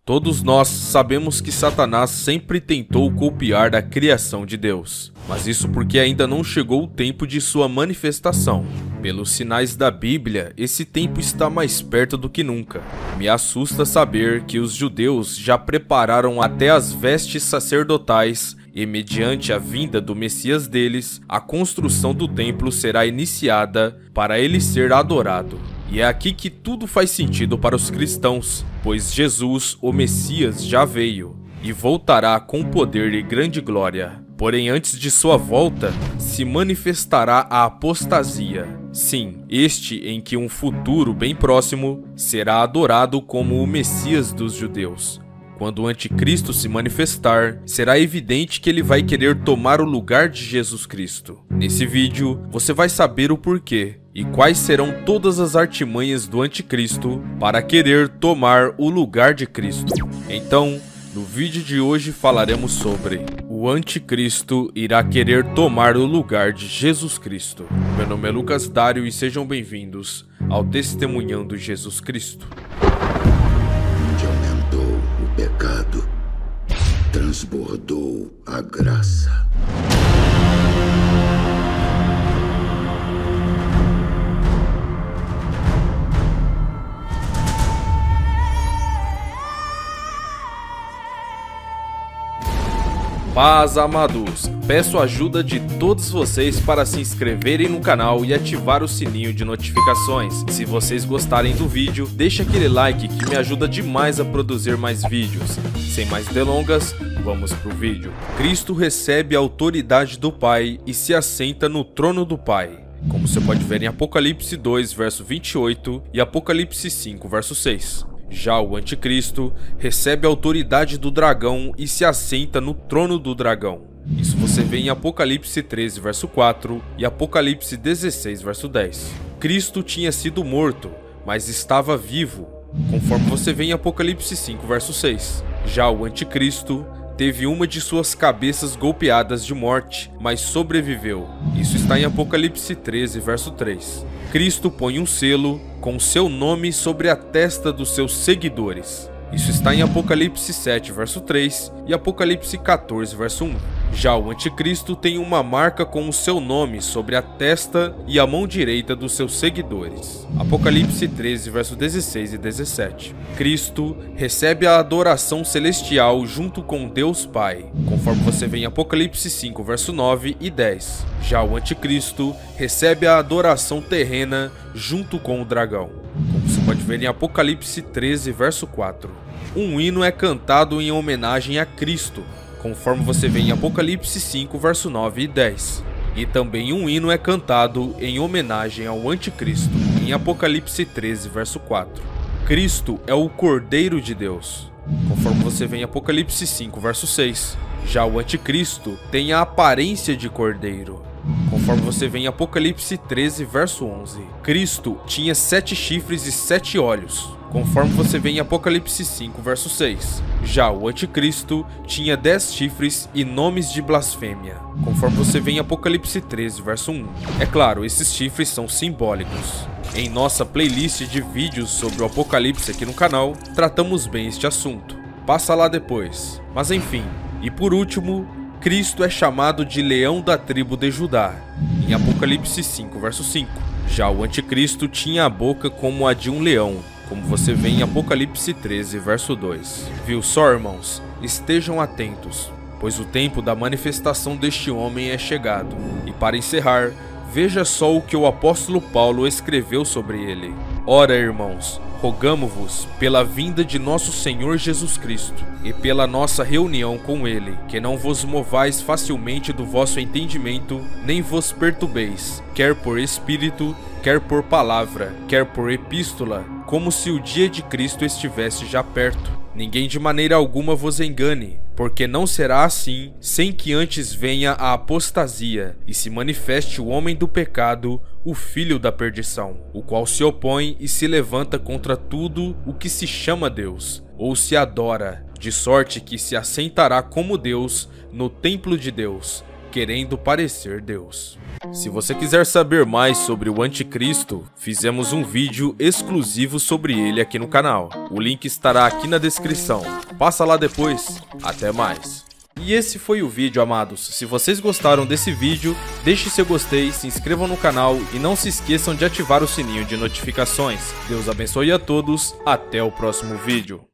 Todos nós sabemos que Satanás sempre tentou copiar a criação de Deus, mas isso porque ainda não chegou o tempo de sua manifestação. Pelos sinais da Bíblia, esse tempo está mais perto do que nunca. Me assusta saber que os judeus já prepararam até as vestes sacerdotais e, mediante a vinda do Messias deles, a construção do templo será iniciada para ele ser adorado. E é aqui que tudo faz sentido para os cristãos, pois Jesus, o Messias, já veio e voltará com poder e grande glória. Porém, antes de sua volta, se manifestará a apostasia. Sim, este em que um futuro bem próximo será adorado como o Messias dos judeus. Quando o anticristo se manifestar, será evidente que ele vai querer tomar o lugar de Jesus Cristo. Nesse vídeo, você vai saber o porquê e quais serão todas as artimanhas do anticristo para querer tomar o lugar de Cristo. Então, no vídeo de hoje falaremos sobre o anticristo irá querer tomar o lugar de Jesus Cristo. Meu nome é Lucas Dário e sejam bem-vindos ao Testemunhando Jesus Cristo. Onde aumentou o pecado, transbordou a graça. Paz, amados! Peço a ajuda de todos vocês para se inscreverem no canal e ativar o sininho de notificações. Se vocês gostarem do vídeo, deixe aquele like que me ajuda demais a produzir mais vídeos. Sem mais delongas, vamos pro vídeo. Cristo recebe a autoridade do Pai e se assenta no trono do Pai, como você pode ver em Apocalipse 2, verso 28 e Apocalipse 5, verso 6. Já o anticristo recebe a autoridade do dragão e se assenta no trono do dragão. Isso você vê em Apocalipse 13, verso 4 e Apocalipse 16, verso 10. Cristo tinha sido morto, mas estava vivo, conforme você vê em Apocalipse 5, verso 6. Já o anticristo teve uma de suas cabeças golpeadas de morte, mas sobreviveu. Isso está em Apocalipse 13, verso 3. Cristo põe um selo com seu nome sobre a testa dos seus seguidores. Isso está em Apocalipse 7, verso 3 e Apocalipse 14, verso 1. Já o anticristo tem uma marca com o seu nome sobre a testa e a mão direita dos seus seguidores. Apocalipse 13, verso 16 e 17. Cristo recebe a adoração celestial junto com Deus Pai, conforme você vê em Apocalipse 5, verso 9 e 10. Já o anticristo recebe a adoração terrena junto com o dragão, como você pode ver em Apocalipse 13, verso 4. Um hino é cantado em homenagem a Cristo, conforme você vê em Apocalipse 5, verso 9 e 10. E também um hino é cantado em homenagem ao anticristo, em Apocalipse 13, verso 4. Cristo é o Cordeiro de Deus, conforme você vê em Apocalipse 5, verso 6. Já o anticristo tem a aparência de cordeiro, conforme você vê em Apocalipse 13, verso 11. Cristo tinha 7 chifres e 7 olhos, conforme você vê em Apocalipse 5, verso 6. Já o anticristo tinha 10 chifres e nomes de blasfêmia, conforme você vê em Apocalipse 13, verso 1. É claro, esses chifres são simbólicos. Em nossa playlist de vídeos sobre o Apocalipse aqui no canal, tratamos bem este assunto. Passa lá depois. Mas enfim, e por último, Cristo é chamado de Leão da tribo de Judá, em Apocalipse 5, verso 5. Já o anticristo tinha a boca como a de um leão, como você vê em Apocalipse 13, verso 2. Viu só, irmãos? Estejam atentos, pois o tempo da manifestação deste homem é chegado. E para encerrar, veja só o que o apóstolo Paulo escreveu sobre ele. Ora, irmãos, rogamo-vos pela vinda de nosso Senhor Jesus Cristo e pela nossa reunião com Ele, que não vos movais facilmente do vosso entendimento, nem vos perturbeis, quer por espírito, quer por palavra, quer por epístola, como se o dia de Cristo estivesse já perto. Ninguém de maneira alguma vos engane, porque não será assim, sem que antes venha a apostasia, e se manifeste o homem do pecado, o filho da perdição, o qual se opõe e se levanta contra tudo o que se chama Deus, ou se adora, de sorte que se assentará como Deus no templo de Deus, querendo parecer Deus. Se você quiser saber mais sobre o Anticristo, fizemos um vídeo exclusivo sobre ele aqui no canal. O link estará aqui na descrição. Passa lá depois. Até mais. E esse foi o vídeo, amados. Se vocês gostaram desse vídeo, deixe seu gostei, se inscrevam no canal e não se esqueçam de ativar o sininho de notificações. Deus abençoe a todos, até o próximo vídeo.